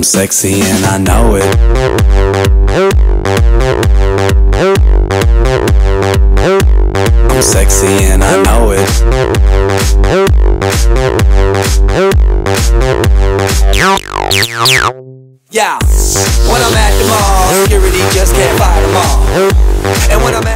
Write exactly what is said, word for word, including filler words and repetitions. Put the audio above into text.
sexy and I know it. I'm sexy and I know it. Yeah, when I'm at the mall, security just can't fight them all. And when I'm at